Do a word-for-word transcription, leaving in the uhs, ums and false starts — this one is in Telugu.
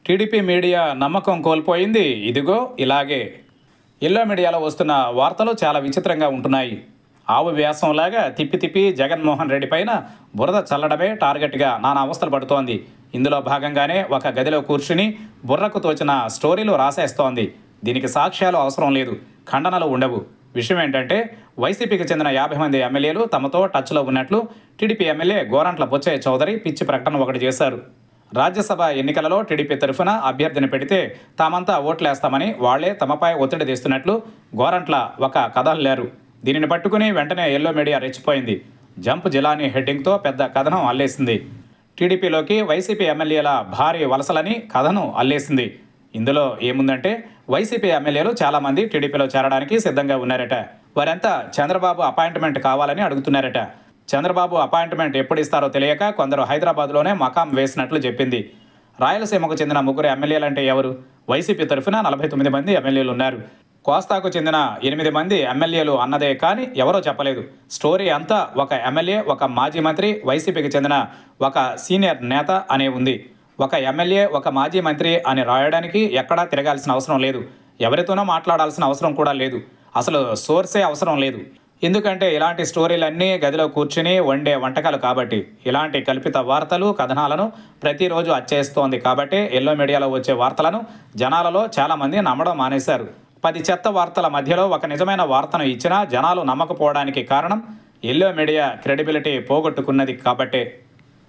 టీడీపీ మీడియా నమ్మకం కోల్పోయింది ఇదిగో ఇలాగే. ఎల్లో మీడియాలో వస్తున్న వార్తలు చాలా విచిత్రంగా ఉంటున్నాయి. ఆవు వ్యాసంలాగా తిప్పి తిప్పి జగన్మోహన్ రెడ్డి పైన బురద చల్లడమే టార్గెట్గా నానా అవస్థలు పడుతోంది. ఇందులో భాగంగానే ఒక గదిలో కూర్చుని బుర్రకు తోచిన స్టోరీలు రాసేస్తోంది. దీనికి సాక్ష్యాలు అవసరం లేదు, ఖండనలు ఉండవు. విషయం ఏంటంటే, వైసీపీకి చెందిన యాభై మంది ఎమ్మెల్యేలు తమతో టచ్లో ఉన్నట్లు టీడీపీ ఎమ్మెల్యే గోరంట్ల బుచ్చయ్య చౌదరి పిచ్చి ప్రకటన ఒకటి చేశారు. రాజ్యసభ ఎన్నికలలో టీడీపీ తరఫున అభ్యర్థిని పెడితే తామంతా ఓట్లేస్తామని వాళ్లే తమపై ఒత్తిడి తెస్తున్నట్లు గోరంట్ల ఒక కథ అల్లారు. దీనిని పట్టుకుని వెంటనే ఎల్లో మీడియా రెచ్చిపోయింది. జంప్ జిలానీ హెడ్డింగ్తో పెద్ద కథనం అల్లేసింది. టీడీపీలోకి వైసీపీ ఎమ్మెల్యేల భారీ వలసలని కథను అల్లేసింది. ఇందులో ఏముందంటే, వైసీపీ ఎమ్మెల్యేలు చాలామంది టీడీపీలో చేరడానికి సిద్ధంగా ఉన్నారట. వారంతా చంద్రబాబు అపాయింట్మెంట్ కావాలని అడుగుతున్నారట. చంద్రబాబు అపాయింట్మెంట్ ఎప్పుడు ఇస్తారో తెలియక కొందరు హైదరాబాద్లోనే మకాం వేసినట్లు చెప్పింది. రాయలసీమకు చెందిన ముగ్గురు ఎమ్మెల్యేలంటే ఎవరు? వైసీపీ తరఫున నలభై తొమ్మిది మంది ఎమ్మెల్యేలు ఉన్నారు. కోస్తాకు చెందిన ఎనిమిది మంది ఎమ్మెల్యేలు అన్నదే కానీ ఎవరో చెప్పలేదు. స్టోరీ అంతా ఒక ఎమ్మెల్యే, ఒక మాజీ మంత్రి, వైసీపీకి చెందిన ఒక సీనియర్ నేత అనే ఉంది. ఒక ఎమ్మెల్యే, ఒక మాజీ మంత్రి అని రాయడానికి ఎక్కడా తిరగాల్సిన అవసరం లేదు. ఎవరితోనో మాట్లాడాల్సిన అవసరం కూడా లేదు. అసలు సోర్సే అవసరం లేదు. ఎందుకంటే ఇలాంటి స్టోరీలన్నీ గదిలో కూర్చుని వండే వంటకాలు కాబట్టి. ఇలాంటి కల్పిత వార్తలు, కథనాలను ప్రతిరోజు అచ్చేస్తోంది కాబట్టి ఎల్లో మీడియాలో వచ్చే వార్తలను జనాలలో చాలామంది నమ్మడం మానేశారు. పది చెత్త వార్తల మధ్యలో ఒక నిజమైన వార్తను ఇచ్చినా జనాలు నమ్మకపోవడానికి కారణం ఎల్లో మీడియా క్రెడిబిలిటీ పోగొట్టుకున్నది కాబట్టే.